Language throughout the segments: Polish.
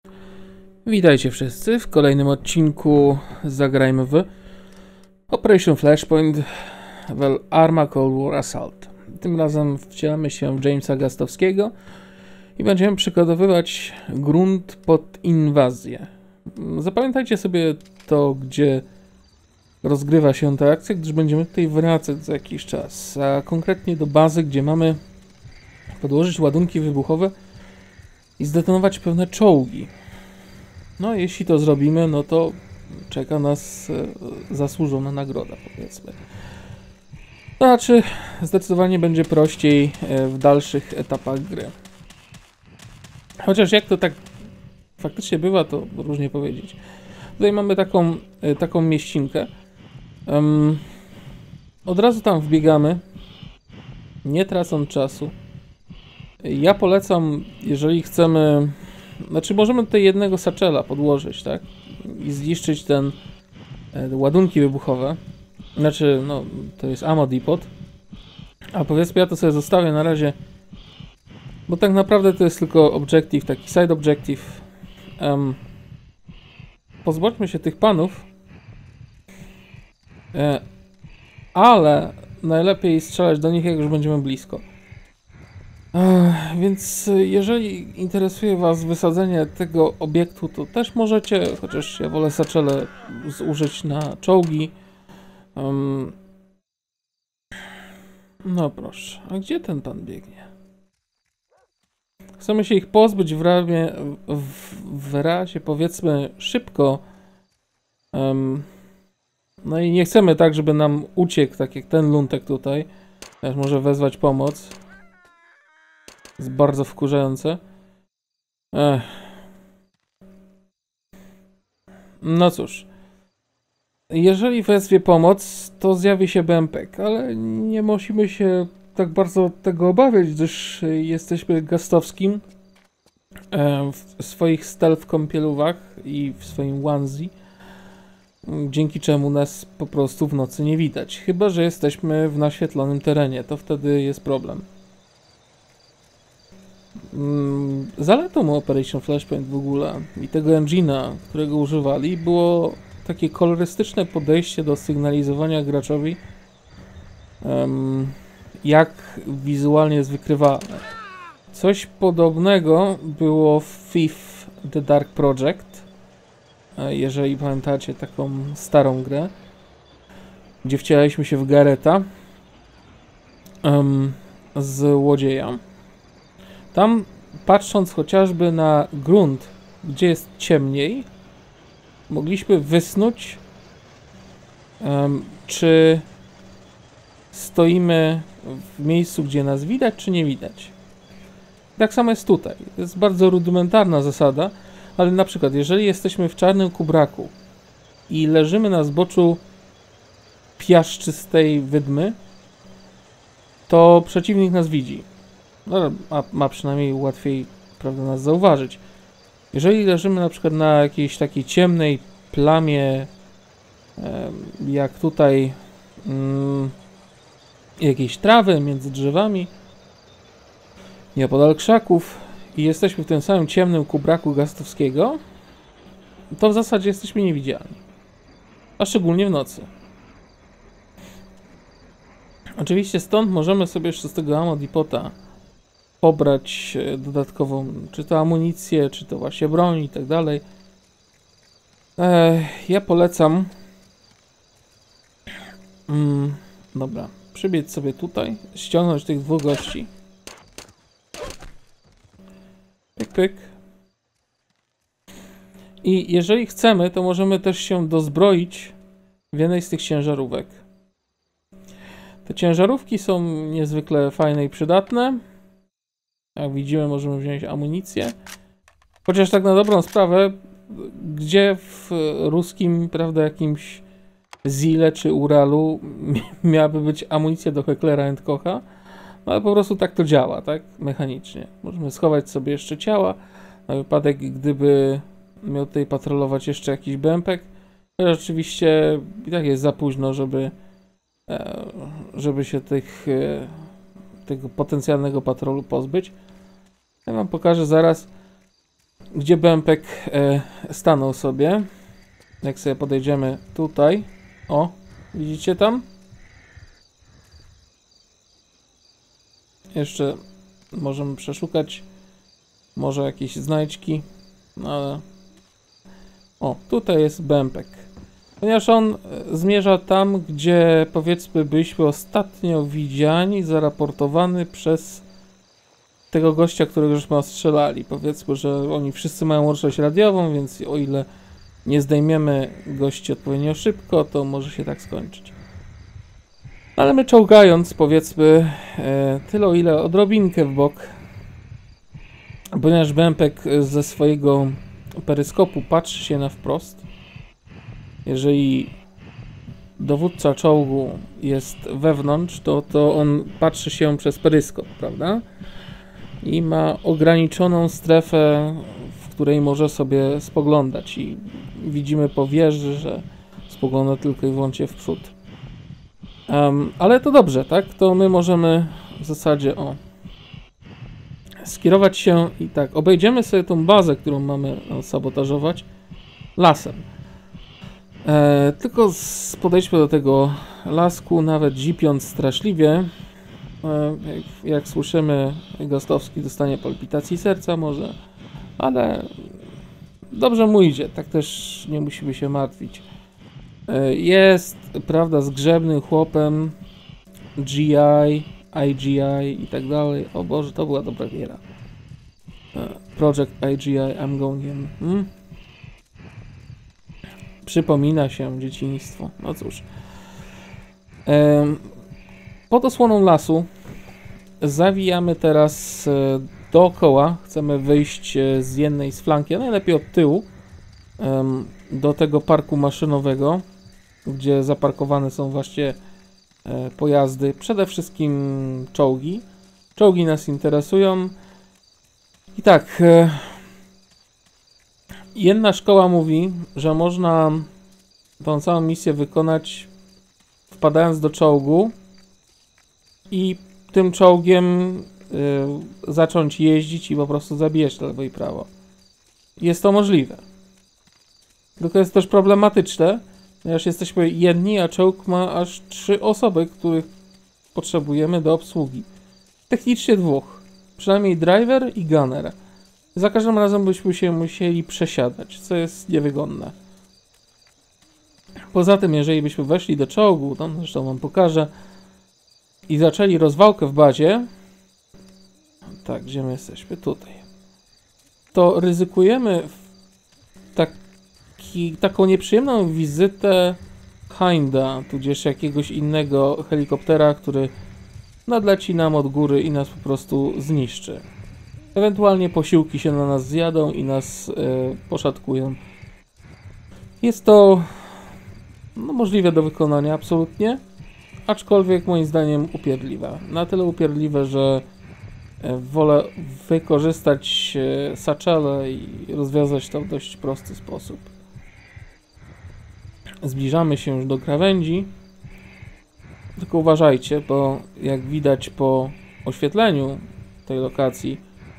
Witajcie wszyscy w kolejnym odcinku Zagrajmy w Operation Flashpoint w Arma Cold War Assault. Tym razem wcielamy się w Jamesa Gastowskiego i będziemy przygotowywać grunt pod inwazję. Zapamiętajcie sobie to, gdzie rozgrywa się ta akcja, gdyż będziemy tutaj wracać za jakiś czas, a konkretnie do bazy, gdzie mamy podłożyć ładunki wybuchowe i zdetonować pewne czołgi. No, jeśli to zrobimy, no to czeka nas zasłużona nagroda, powiedzmy. To znaczy, zdecydowanie będzie prościej w dalszych etapach gry. Chociaż jak to tak faktycznie bywa, to różnie powiedzieć. Tutaj mamy taką mieścinkę. Od razu tam wbiegamy, nie tracąc czasu. Ja polecam, jeżeli chcemy... Znaczy, możemy tutaj jednego saczela podłożyć, tak? I zniszczyć te ładunki wybuchowe. Znaczy, no, to jest ammo depot. A powiedzmy, ja to sobie zostawię na razie. Bo tak naprawdę to jest tylko objective, taki side objective. Pozbądźmy się tych panów. Ale najlepiej strzelać do nich, jak już będziemy blisko. Więc jeżeli interesuje Was wysadzenie tego obiektu, to też możecie, chociaż ja wolę saczele zużyć na czołgi. No proszę, a gdzie ten pan biegnie? Chcemy się ich pozbyć w razie powiedzmy szybko. No i nie chcemy tak, żeby nam uciekł, tak jak ten luntek tutaj. Też może wezwać pomoc. Jest bardzo wkurzające. No cóż. Jeżeli wezwie pomoc, to zjawi się BMP, ale nie musimy się tak bardzo tego obawiać, gdyż jesteśmy Gastowskim w swoich stealth kąpielówach i w swoim onesie, dzięki czemu nas po prostu w nocy nie widać. Chyba że jesteśmy w naświetlonym terenie, to wtedy jest problem. Zaletą Operation Flashpoint w ogóle i tego engine'a, którego używali, było takie kolorystyczne podejście do sygnalizowania graczowi, jak wizualnie jest wykrywane. Coś podobnego było w Thief The Dark Project, jeżeli pamiętacie taką starą grę, gdzie wcielaliśmy się w Garreta z łodzieja. Tam, patrząc chociażby na grunt, gdzie jest ciemniej, mogliśmy wysnuć, czy stoimy w miejscu, gdzie nas widać, czy nie widać. Tak samo jest tutaj. To jest bardzo rudymentarna zasada, ale na przykład, jeżeli jesteśmy w czarnym kubraku i leżymy na zboczu piaszczystej wydmy, to przeciwnik nas widzi. No, ma przynajmniej łatwiej, prawda, nas zauważyć. Jeżeli leżymy na przykład na jakiejś takiej ciemnej plamie, jak tutaj jakiejś trawy między drzewami, nieopodal krzaków i jesteśmy w tym samym ciemnym kubraku Gastowskiego, to w zasadzie jesteśmy niewidzialni. A szczególnie w nocy. Oczywiście stąd możemy sobie jeszcze z tego ammo depota pobrać dodatkową, czy to amunicję, czy to właśnie broń i tak dalej. Ja polecam dobra, przybiec sobie tutaj, ściągnąć tych dwóch gości. Pyk, pyk. I jeżeli chcemy, to możemy też się dozbroić w jednej z tych ciężarówek. Te ciężarówki są niezwykle fajne i przydatne. Jak widzimy, możemy wziąć amunicję. Chociaż tak na dobrą sprawę, gdzie w ruskim, prawda, jakimś Zile czy Uralu miałaby być amunicja do Hecklera & Kocha, no ale po prostu tak to działa, tak? Mechanicznie. Możemy schować sobie jeszcze ciała, na wypadek, gdyby miał tutaj patrolować jeszcze jakiś BMP. Chociaż oczywiście i tak jest za późno, żeby się tego potencjalnego patrolu pozbyć. Ja wam pokażę zaraz, gdzie Bempek stanął sobie. Jak sobie podejdziemy tutaj. O, widzicie tam? Jeszcze możemy przeszukać może jakieś znajdźki, no ale... O, tutaj jest Bempek. Ponieważ on zmierza tam, gdzie powiedzmy byliśmy ostatnio widziani, zaraportowany przez tego gościa, którego żeśmy ostrzelali. Powiedzmy, że oni wszyscy mają łączność radiową, więc o ile nie zdejmiemy gości odpowiednio szybko, to może się tak skończyć. Ale my czołgając, powiedzmy, tyle o ile odrobinkę w bok, ponieważ Bempek ze swojego peryskopu patrzy się na wprost. Jeżeli dowódca czołgu jest wewnątrz, to on patrzy się przez peryskop, prawda? I ma ograniczoną strefę, w której może sobie spoglądać i widzimy po wieży, że spogląda tylko i wyłącznie w przód. Ale to dobrze, tak? To my możemy w zasadzie skierować się i tak, obejdziemy sobie tą bazę, którą mamy sabotażować lasem. Tylko podejdźmy do tego lasku, nawet zipiąc straszliwie. Jak słyszymy, Gastowski dostanie palpitacji serca może, ale dobrze mu idzie, tak też nie musimy się martwić. Jest, prawda, zgrzebnym chłopem, GI, IGI i tak dalej. O Boże, to była dobra giera. Project IGI, I'm going in. Przypomina się dzieciństwo. No cóż. Pod osłoną lasu zawijamy teraz dookoła. Chcemy wyjść z jednej z flanki, a najlepiej od tyłu, do tego parku maszynowego, gdzie zaparkowane są właśnie pojazdy, przede wszystkim czołgi. Czołgi nas interesują. I tak, jedna szkoła mówi, że można tą całą misję wykonać wpadając do czołgu i tym czołgiem zacząć jeździć i po prostu zabijać lewo i prawo. Jest to możliwe. Tylko jest też problematyczne, ponieważ jesteśmy jedni, a czołg ma aż 3 osoby, których potrzebujemy do obsługi. Technicznie 2. Przynajmniej driver i gunner. Za każdym razem byśmy się musieli przesiadać, co jest niewygodne. Poza tym, jeżeli byśmy weszli do czołgu, to zresztą wam pokażę, i zaczęli rozwałkę w bazie, tak, gdzie my jesteśmy? Tutaj. To ryzykujemy taką nieprzyjemną wizytę Hinda, tudzież jakiegoś innego helikoptera, który nadleci nam od góry i nas po prostu zniszczy. Ewentualnie posiłki się na nas zjadą i nas poszatkują. Jest to możliwe do wykonania, absolutnie, aczkolwiek moim zdaniem upierdliwe. Na tyle upierdliwe, że wolę wykorzystać satchele i rozwiązać to w dość prosty sposób. Zbliżamy się już do krawędzi. Tylko uważajcie, bo jak widać po oświetleniu tej lokacji,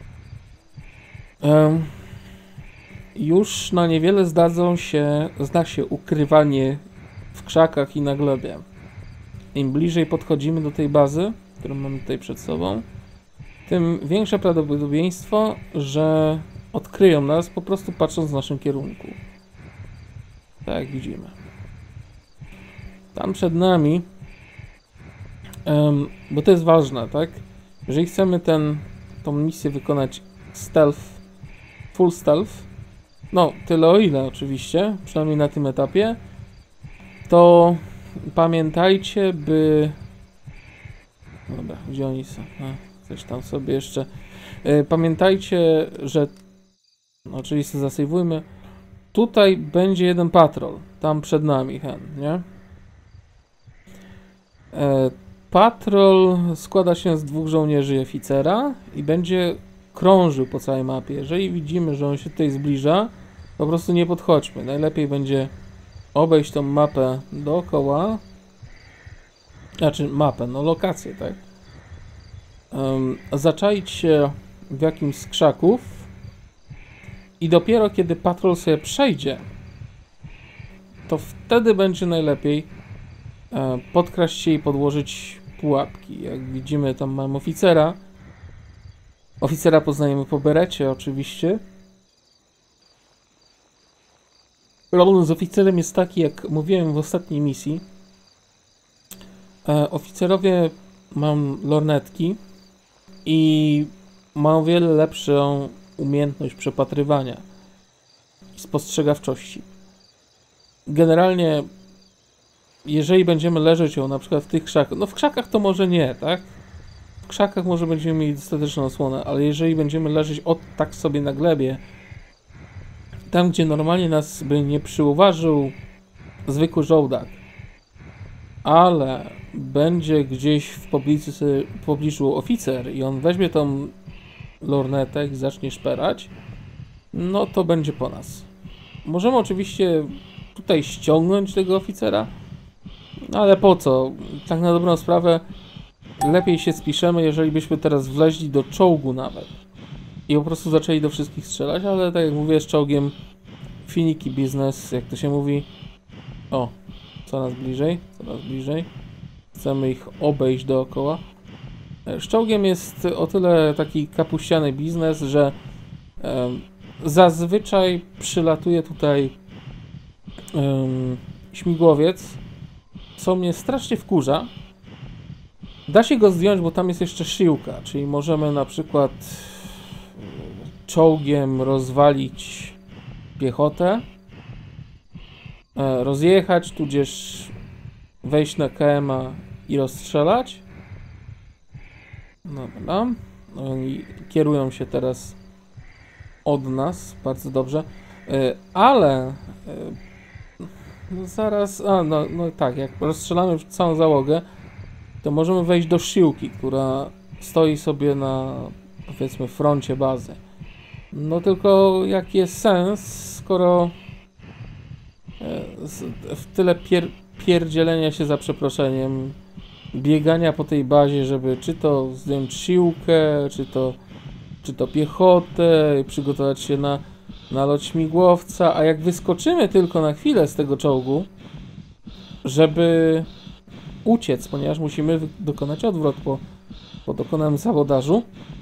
już na niewiele zda się ukrywanie w krzakach i na glebie. Im bliżej podchodzimy do tej bazy, którą mamy tutaj przed sobą, tym większe prawdopodobieństwo, że odkryją nas po prostu patrząc w naszym kierunku. Tak jak widzimy. Tam przed nami, bo to jest ważne, tak? Jeżeli chcemy tą misję wykonać stealth, full stealth, no tyle o ile oczywiście, przynajmniej na tym etapie, to pamiętajcie, by... Dobra, gdzie oni są? Coś tam sobie jeszcze... Pamiętajcie, że... No, oczywiście zasejwujmy. Tutaj będzie jeden patrol, tam przed nami, nie? Patrol składa się z 2 żołnierzy i oficera i będzie krążył po całej mapie. Jeżeli widzimy, że on się tutaj zbliża, po prostu nie podchodźmy. Najlepiej będzie obejść tą mapę dookoła. Znaczy mapę, no lokację, tak? Zaczaić się w jakimś z krzaków I dopiero kiedy patrol sobie przejdzie, to wtedy będzie najlepiej podkraść się i podłożyć pułapki. Jak widzimy, tam mamy oficera. Oficera poznajemy po berecie oczywiście. Problem z oficerem jest taki, jak mówiłem w ostatniej misji. Oficerowie mają lornetki i mają wiele lepszą umiejętność przepatrywania i spostrzegawczości. Generalnie, jeżeli będziemy leżeć na przykład w tych krzakach, no w krzakach to może nie, tak? W krzakach może będziemy mieli dostateczną osłonę, ale jeżeli będziemy leżeć tak sobie na glebie, tam gdzie normalnie nas by nie przyuważył zwykły żołdak, ale będzie gdzieś w pobliżu oficer i on weźmie tą lornetę i zacznie szperać, no to będzie po nas. Możemy oczywiście tutaj ściągnąć tego oficera, ale po co? Tak na dobrą sprawę lepiej się spiszemy, jeżeli byśmy teraz wleźli do czołgu nawet i po prostu zaczęli do wszystkich strzelać, ale tak jak mówię, z czołgiem finiki biznes, jak to się mówi. O, coraz bliżej, coraz bliżej. Chcemy ich obejść dookoła. Z czołgiem jest o tyle taki kapuściany biznes, że zazwyczaj przylatuje tutaj śmigłowiec, co mnie strasznie wkurza. Da się go zdjąć, bo tam jest jeszcze szyłka, czyli możemy na przykład czołgiem rozwalić piechotę, rozjechać, tudzież wejść na KM-a i rozstrzelać. Dobra. Oni kierują się teraz od nas, bardzo dobrze, ale zaraz, no tak, jak rozstrzelamy całą załogę, to możemy wejść do szyłki, która stoi sobie na, powiedzmy, froncie bazy. No tylko jaki jest sens, skoro w tyle pierdzielenia się, za przeproszeniem, biegania po tej bazie, żeby czy to zdjąć siłkę, czy to piechotę, przygotować się na lot śmigłowca, a jak wyskoczymy tylko na chwilę z tego czołgu, żeby uciec, ponieważ musimy dokonać odwrot po dokonanym sabotażu,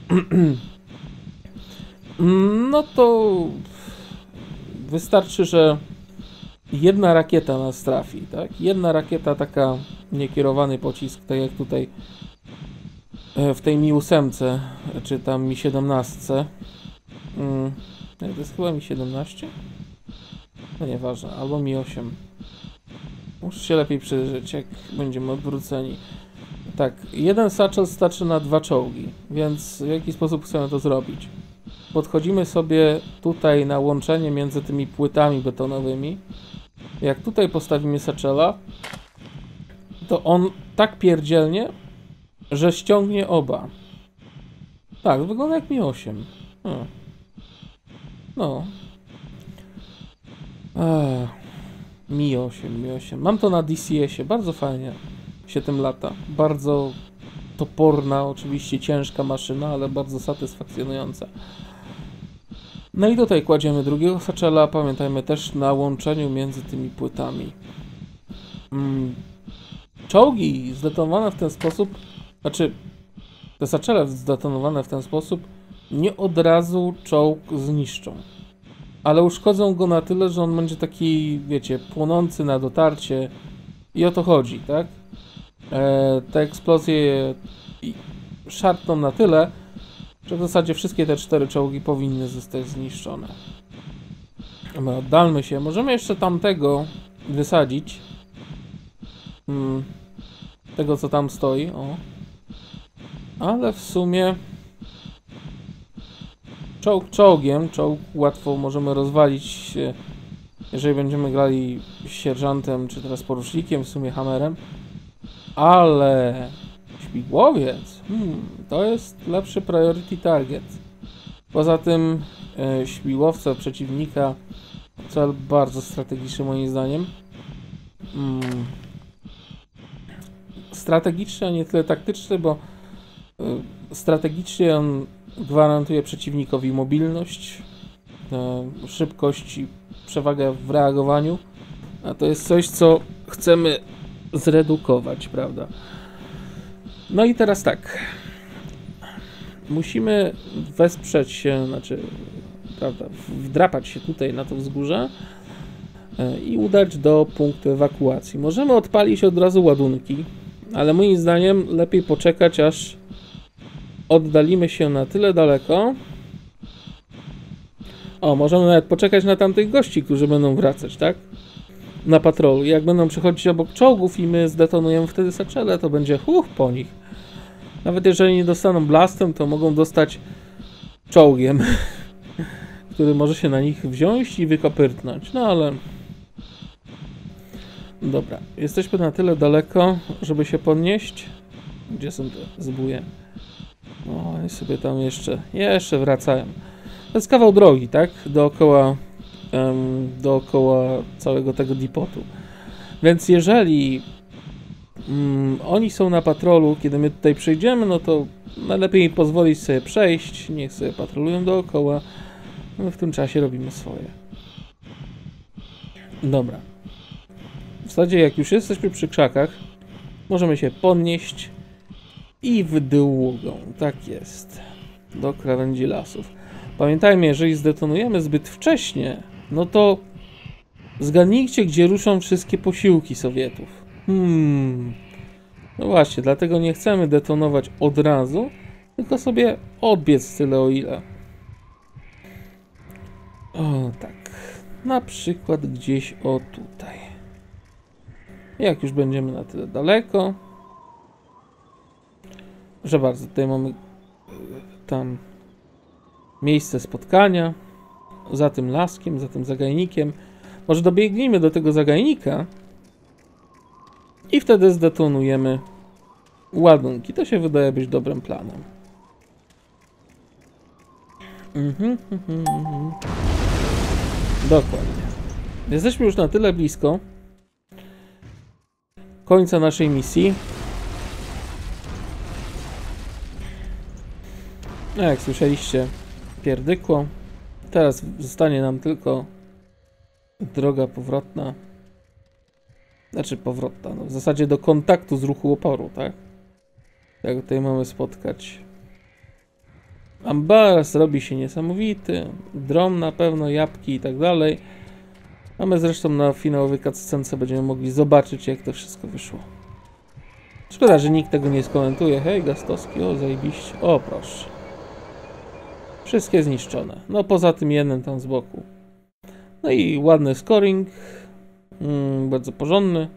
no to wystarczy, że jedna rakieta nas trafi, tak? Jedna rakieta, taka niekierowany pocisk, tak jak tutaj w tej Mi-8, czy tam Mi-17. To jest chyba Mi-17? No nieważne, albo Mi-8. Muszę się lepiej przyjrzeć, jak będziemy odwróceni. Tak, jeden satchel starczy na 2 czołgi, więc w jaki sposób chcemy to zrobić? Podchodzimy sobie tutaj na łączenie między tymi płytami betonowymi. Jak tutaj postawimy satchela, to on tak pierdzielnie, że ściągnie oba. Tak, wygląda jak Mi-8. No. Mi-8. Mam to na DCS-ie, bardzo fajnie się tym lata. Bardzo toporna, oczywiście ciężka maszyna, ale bardzo satysfakcjonująca. No i tutaj kładziemy drugiego satchela, pamiętajmy też na łączeniu między tymi płytami. Czołgi zdetonowane w ten sposób, znaczy te satchele zdetonowane w ten sposób nie od razu czołg zniszczą, ale uszkodzą go na tyle, że on będzie taki, wiecie, płonący na dotarcie i o to chodzi, tak? Te eksplozje szarpną na tyle, że w zasadzie wszystkie te 4 czołgi powinny zostać zniszczone. Dobra, oddalmy się. Możemy jeszcze tamtego wysadzić. Tego, co tam stoi. O. Ale w sumie czołgiem. Czołg łatwo możemy rozwalić, jeżeli będziemy grali sierżantem, czy teraz porucznikiem, w sumie hammerem. Ale śmigłowiec, to jest lepszy priority target. Poza tym śmigłowce przeciwnika, cel bardzo strategiczny moim zdaniem. Strategiczny, a nie tyle taktyczny, bo strategicznie on gwarantuje przeciwnikowi mobilność, szybkość i przewagę w reagowaniu, a to jest coś, co chcemy zredukować, prawda? No i teraz tak, musimy wesprzeć się, znaczy, prawda, wdrapać się tutaj na to wzgórze i udać do punktu ewakuacji. Możemy odpalić od razu ładunki, ale moim zdaniem lepiej poczekać, aż oddalimy się na tyle daleko. O, możemy nawet poczekać na tamtych gości, którzy będą wracać, tak? Na patrolu. Jak będą przechodzić obok czołgów i my zdetonujemy wtedy saczele, to będzie po nich. Nawet jeżeli nie dostaną blastem, to mogą dostać czołgiem, który może się na nich wziąć i wykopyrtnąć. No ale... Dobra, jesteśmy na tyle daleko, żeby się podnieść. Gdzie są te zbóje? O, i sobie tam jeszcze wracają. To jest kawał drogi, tak? Dookoła całego tego depotu. Więc jeżeli oni są na patrolu, kiedy my tutaj przejdziemy, no to najlepiej pozwolić sobie przejść, niech sobie patrolują dookoła. My w tym czasie robimy swoje. Dobra. W zasadzie jak już jesteśmy przy krzakach, możemy się podnieść i w długą. Tak jest. Do krawędzi lasów. Pamiętajmy, jeżeli zdetonujemy zbyt wcześnie, no to zgadnijcie, gdzie ruszą wszystkie posiłki Sowietów. No właśnie, dlatego nie chcemy detonować od razu, tylko sobie odbiec tyle o ile. O tak. Na przykład gdzieś o tutaj. Jak już będziemy na tyle daleko. Proszę bardzo, tutaj mamy tam miejsce spotkania. Za tym laskiem, za tym zagajnikiem. Może dobiegnijmy do tego zagajnika i wtedy zdetonujemy ładunki. To się wydaje być dobrym planem. Dokładnie. Jesteśmy już na tyle blisko końca naszej misji. No jak słyszeliście, pierdykło. Teraz zostanie nam tylko droga powrotna. Znaczy powrotna, no w zasadzie do kontaktu z ruchu oporu, tak? Jak tutaj mamy spotkać. Ambaras robi się niesamowity. Dron na pewno, jabłki i tak dalej. A my zresztą na finałowej cutscence będziemy mogli zobaczyć, jak to wszystko wyszło. Szkoda, że nikt tego nie skomentuje. Hej, Gastowski, o zajebiście. O, proszę. Wszystkie zniszczone. No poza tym jednym tam z boku. No i ładny scoring. Bardzo porządny.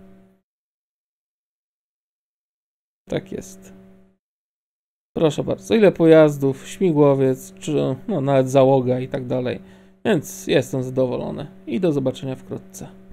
Tak jest. Proszę bardzo. Ile pojazdów, śmigłowiec, czy no, nawet załoga i tak dalej. Więc jestem zadowolony. I do zobaczenia wkrótce.